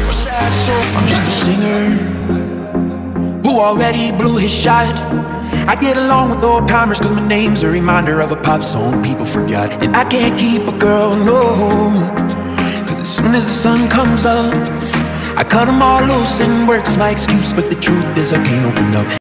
sad soul. I'm just a singer who already blew his shot. I get along with old timers cause my name's a reminder of a pop song people forgot. And I can't keep a girl, no, cause as soon as the sun comes up I cut them all loose and work's my excuse. But the truth is I can't open up.